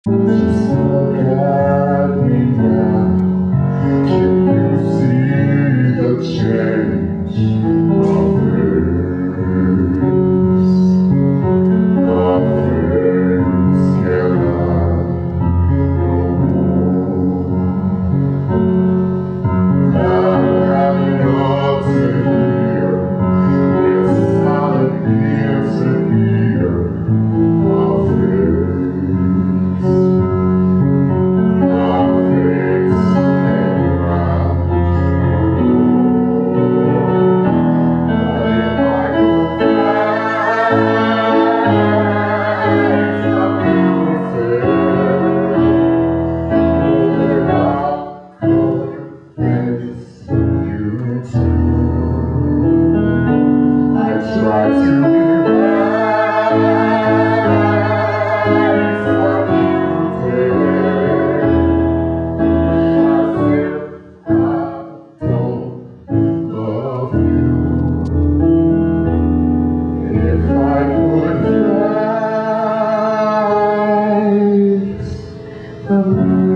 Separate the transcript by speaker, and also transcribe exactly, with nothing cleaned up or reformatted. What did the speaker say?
Speaker 1: Just look at me now. Can you see the change of face? The face can lie no more. Now that you're here, it's not an easy year of face. My face can lie no more. But if I could face the beauty I try to erase what you did, as if I don't love you. If I could face the